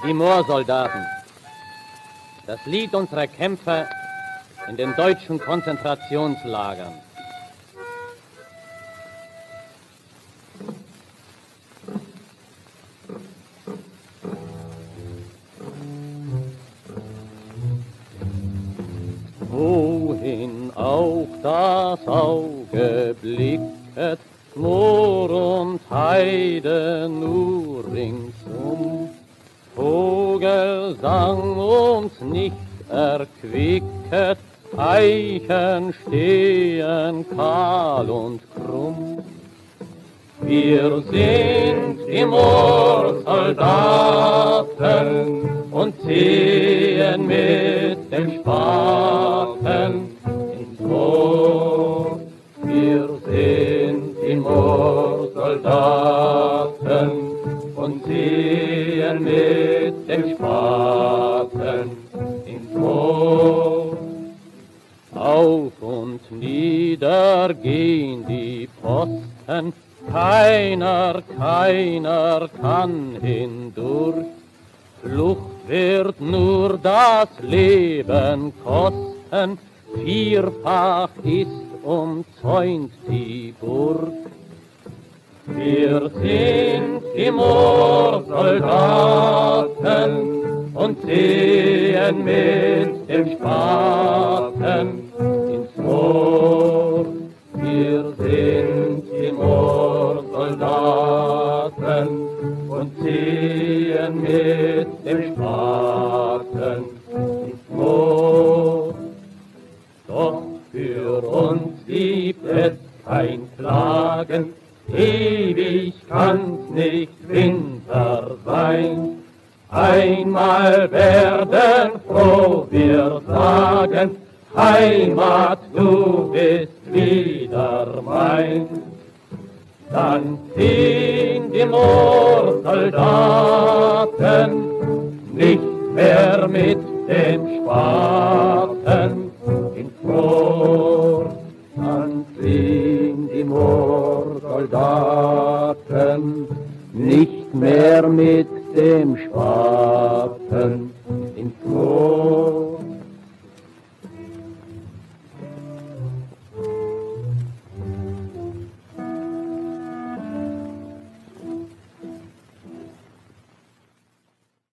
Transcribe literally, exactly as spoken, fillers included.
Die Moorsoldaten. Das Lied unserer Kämpfer in den deutschen Konzentrationslagern. Wohin auch das Auge blicket, Moor und Heide nur ringsum, Vogelsang uns nicht erquicket, Eichen stehen kahl und krumm. Wir sind die Moorsoldaten und ziehen mit dem Spaten ins Moor. Wir sind die Moorsoldaten und ziehen mit dem Spaten ins Moor. Auf und nieder gehen die Posten, keiner, keiner kann hindurch. Flucht wird nur das Leben kosten, vierfach ist umzäunt die Burg. Wir sind die Moorsoldaten und ziehen mit dem Spaten ins Moor. Wir sind die Moorsoldaten und ziehen mit dem Spaten ins Moor. Doch für uns gibt es kein Klagen, ewig kann's nicht Winter sein. Einmal werden froh wir sagen, Heimat, du bist wieder mein. Dann ziehen die Moorsoldaten nicht mehr mit dem Spaten ins Moor. Dann ziehen die Moorsoldaten nicht mehr mit dem Spaten ins Moor.